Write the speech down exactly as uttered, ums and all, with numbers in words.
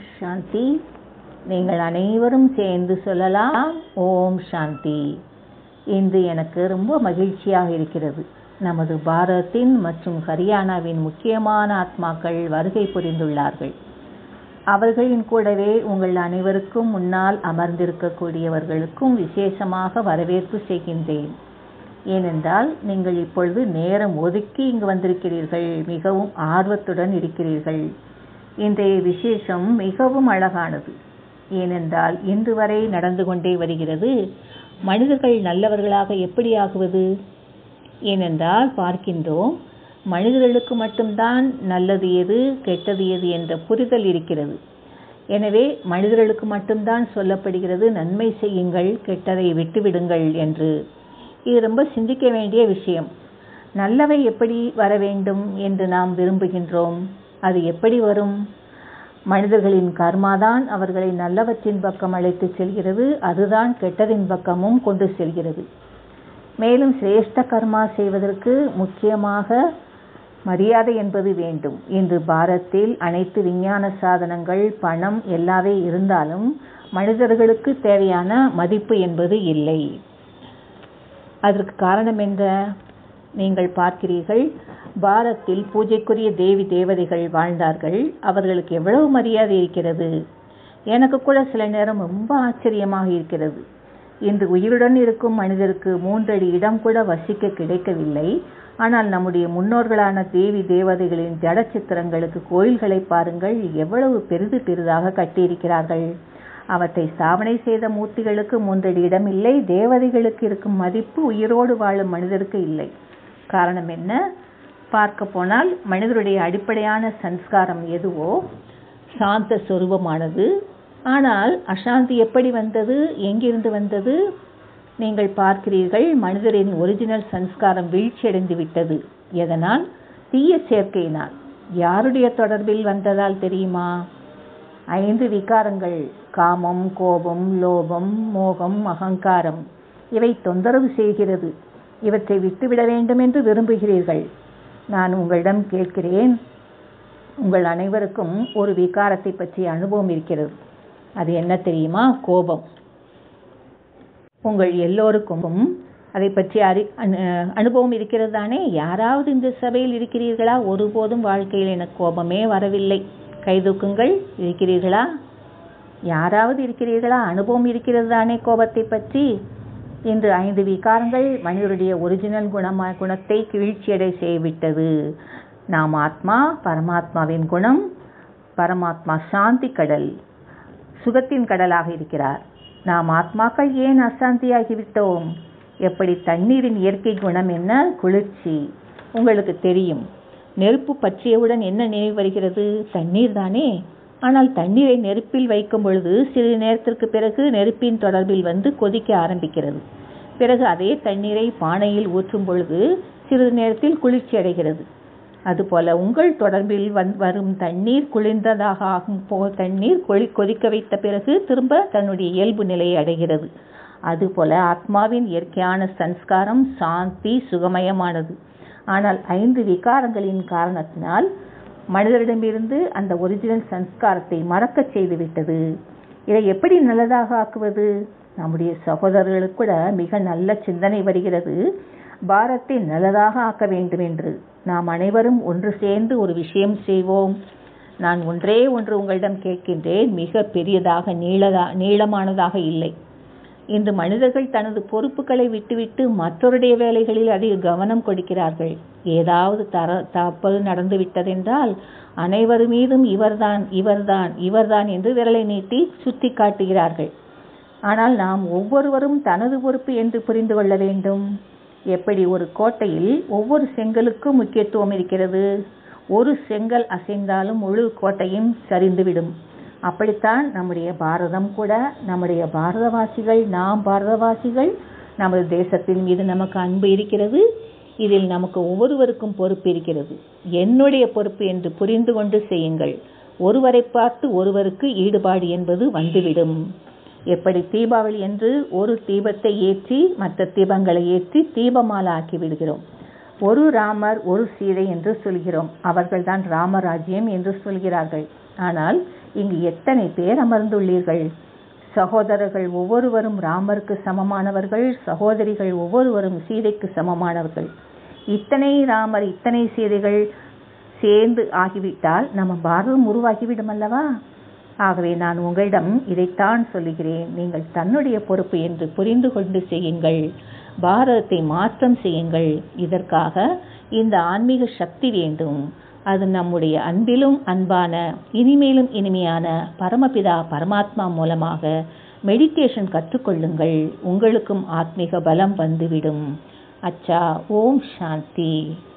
சாந்தி. நீங்கள் அனைவரும் சேர்ந்து சொல்லலாம் ஓம் சாந்தி. இன்று எனக்கு ரொம்ப மகிழ்ச்சியாக இருக்கிறது. நமது பாரதத்தின் மற்றும் ஹரியானாவின் முக்கியமான ஆத்மாக்கள் வருகை புரிந்துள்ளார்கள். அவர்களின் கூடவே உங்கள் அனைவருக்கும் முன்னால் அமர்ந்திருக்கக்கூடியவர்களுக்கும் விசேஷமாக வரவேற்பு செய்கின்றேன். ஏனென்றால் நீங்கள் இப்பொழுது நேரம் ஒதுக்கி இங்கு வந்திருக்கிறீர்கள், மிகவும் ஆர்வத்துடன் இருக்கிறீர்கள். இன்றைய விசேஷம் மிகவும் அழகானது. ஏனென்றால் இன்று வரை நடந்து கொண்டே வருகிறது, மனிதர்கள் நல்லவர்களாக எப்படி ஆகுவது. ஏனென்றால் பார்க்கின்றோம், மனிதர்களுக்கு மட்டும்தான் நல்லது எது கெட்டது எது என்ற புரிதல் இருக்கிறது. எனவே மனிதர்களுக்கு மட்டும்தான் சொல்லப்படுகிறது நன்மை செய்யுங்கள், கெட்டதை விட்டுவிடுங்கள் என்று. இது ரொம்ப சிந்திக்க வேண்டிய விஷயம். நல்லவை எப்படி வர வேண்டும் என்று நாம் விரும்புகின்றோம். அது எப்படி வரும்? மனிதர்களின் கர்மாதான் அவர்களை நல்லவற்றின் பக்கம் அழைத்து செல்கிறது, அதுதான் கெட்டதின் பக்கமும் கொண்டு செல்கிறது. மேலும் சிரேஷ்ட கர்மா செய்வதற்கு முக்கியமாக மரியாதை என்பது வேண்டும். இன்று பாரதத்தில் அனைத்து விஞ்ஞான சாதனங்கள், பணம் எல்லாவே இருந்தாலும் மனிதர்களுக்கு தேவையான மதிப்பு என்பது இல்லை. அதற்கு காரணம் என்ன? நீங்கள் பார்க்கிறீர்கள், பாரதத்தில் பூஜைக்குரிய தேவி தேவதைகள் வாழ்ந்தார்கள். அவர்களுக்கு எவ்வளவு மரியாதை இருக்கிறது. எனக்கு கூட சில நேரம் ரொம்ப ஆச்சரியமாக இருக்கிறது. இன்று உயிருடன் இருக்கும் மனிதருக்கு மூன்றடி இடம் கூட வசிக்க கிடைக்கவில்லை. ஆனால் நம்முடைய முன்னோர்களான தேவி தேவதைகளின் ஜட சித்திரங்களுக்கு கோயில்களை பாருங்கள், எவ்வளவு பெரிது பெரிதாக கட்டியிருக்கிறார்கள். அவற்றை ஸ்தாபனை செய்த மூர்த்திகளுக்கு மூன்றடி இடம் இல்லை. தேவதைகளுக்கு இருக்கும் மதிப்பு உயிரோடு வாழும் மனிதருக்கு இல்லை. காரணம் என்ன? பார்க்க போனால் மனிதருடைய அடிப்படையான சன்ஸ்காரம் எதுவோ சாந்த சொரூபமானது. ஆனால் அசாந்தி எப்படி வந்தது? எங்கிருந்து வந்தது? நீங்கள் பார்க்கிறீர்கள், மனிதரின் ஒரிஜினல் சன்ஸ்காரம் வீழ்ச்சியடைந்து விட்டது. எதனால்? தீய சேர்க்கையினால். யாருடைய தொடர்பில் வந்ததால் தெரியுமா? ஐந்து விகாரங்கள், காமம், கோபம், லோபம், மோகம், அகங்காரம். இவை தொந்தரவு செய்கிறது. இவற்றை விட்டுவிட வேண்டும் என்று விரும்புகிறீர்கள். நான் உங்களிடம் கேட்கிறேன், உங்கள் அனைவருக்கும் ஒரு விகாரத்தை பற்றிய அனுபவம் இருக்கிறது. அது என்ன தெரியுமா? கோபம். உங்கள் எல்லோருக்கும் அதை பற்றி அறி அனுபவம் இருக்கிறது தானே? யாராவது இந்த சபையில் இருக்கிறீர்களா? ஒருபோதும் வாழ்க்கையில் எனக்கு கோபமே வரவில்லை, கைதூக்குங்கள். இருக்கிறீர்களா? யாராவது இருக்கிறீர்களா? அனுபவம் இருக்கிறது தானே கோபத்தை பற்றி? இன்று ஐந்து விகாரங்கள் மனிதருடைய ஒரிஜினல் குணமா குணத்தை வீழ்ச்சியடை செய்துவிட்டது. நாம் ஆத்மா, பரமாத்மாவின் குணம். பரமாத்மா சாந்தி கடல், சுகத்தின் கடலாக இருக்கிறார். நாம் ஆத்மாக்கள் ஏன் அசாந்தியாகிவிட்டோம்? எப்படி? தண்ணீரின் இயற்கை குணம் என்ன? குளிர்ச்சி. உங்களுக்கு தெரியும், நெருப்பு பற்றியவுடன் என்ன நினைவு வருகிறது? தண்ணீர் தானே. ஆனால் தண்ணீரை நெருப்பில் வைக்கும் பொழுது சிறிது நேரத்திற்கு பிறகு நெருப்பின் தொடர்பில் வந்து கொதிக்க ஆரம்பிக்கிறது. பிறகு அதே தண்ணீரை பானையில் ஊற்றும் பொழுது சிறிது நேரத்தில் குளிர்ச்சி அடைகிறது. அதுபோல உங்கள் தொடர்பில் வந் வரும் தண்ணீர் குளிர்ந்ததாக ஆகும் போ தண்ணீர் கொளி கொதிக்க வைத்த பிறகு திரும்ப தன்னுடைய இயல்பு நிலையை அடைகிறது. அதுபோல ஆத்மாவின் இயற்கையான சன்ஸ்காரம் சாந்தி, சுகமயமானது. ஆனால் ஐந்து விகாரங்களின் காரணத்தினால் மனிதரிடமிருந்து அந்த ஒரிஜினல் சன்ஸ்காரத்தை மறக்க செய்துவிட்டது. இதை எப்படி நல்லதாக ஆக்குவது? நம்முடைய சகோதரர்களுக்கு கூட மிக நல்ல சிந்தனை வருகிறது, பாரத்தை நல்லதாக ஆக்க வேண்டும் என்று. நாம் அனைவரும் ஒன்று சேர்ந்து ஒரு விஷயம் செய்வோம். நான் ஒன்றே ஒன்று உங்களிடம் கேட்கின்றேன், மிக பெரியதாக நீளதா நீளமானதாக இல்லை. இன்று மனிதர்கள் தனது பொறுப்புகளை விட்டுவிட்டு மற்றவருடைய வேலைகளில் அதிக கவனம் கொடுக்கிறார்கள். ஏதாவது தர தப்பது நடந்து விட்டதென்றால் அனைவர் மீதும் இவர்தான் இவர்தான் இவர்தான் என்று விரலை நீட்டி சுட்டி காட்டுகிறார்கள். ஆனால் நாம் ஒவ்வொருவரும் தனது பொறுப்பு என்று புரிந்து கொள்ள வேண்டும். எப்படி? ஒரு கோட்டையில் ஒவ்வொரு செங்கலுக்கும் முக்கியத்துவம் இருக்கிறது. ஒரு செங்கல் அசைந்தாலும் முழு கோட்டையும் சரிந்துவிடும். அப்படித்தான் நம்முடைய பாரதம் கூட. நம்முடைய பாரதவாசிகள், நாம் பாரதவாசிகள், நமது தேசத்தின் மீது நமக்கு அன்பு இருக்கிறது. இதில் நமக்கு ஒவ்வொருவருக்கும் பொறுப்பு இருக்கிறது. என்னுடைய பொறுப்பு என்று புரிந்து கொண்டு செய்யுங்கள். ஒருவரை பார்த்து ஒருவருக்கு ஈடுபாடு என்பது வந்துவிடும். எப்படி? தீபாவளி என்று ஒரு தீபத்தை ஏற்றி மற்ற தீபங்களை ஏற்றி தீபமாலா ஆக்கி விடுகிறோம். ஒரு ராமர் ஒரு சீதை என்று சொல்கிறோம். அவர்கள்தான் ராமராஜ்யம் என்று சொல்கிறார்கள். ஆனால் இங்கு எத்தனை பேர் அமர்ந்துள்ளீர்கள். சகோதரர்கள் ஒவ்வொருவரும் ராமருக்கு சமமானவர்கள், சகோதரிகள் ஒவ்வொருவரும் சீதைக்கு சமமானவர்கள். இத்தனை ராமர் இத்தனை சீதைகள் சேர்ந்து ஆகிவிட்டால் நம்ம பாரதம் உருவாகிவிடும் அல்லவா? ஆகவே நான் உங்களிடம் இதைத்தான் சொல்லுகிறேன். நீங்கள் தன்னுடைய பொறுப்பு என்று புரிந்து கொண்டு செய்யுங்கள். பாரதத்தை மாற்றம் செய்யுங்கள். இதற்காக இந்த ஆன்மீக சக்தி வேண்டும். அது நம்முடைய அன்பிலும் அன்பான, இனிமேலும் இனிமையான பரமபிதா பரமாத்மா மூலமாக மெடிடேஷன் கற்றுக்கொள்ளுங்கள். உங்களுக்கும் ஆத்மீக பலம் வந்துவிடும். அச்சா. ஓம் சாந்தி.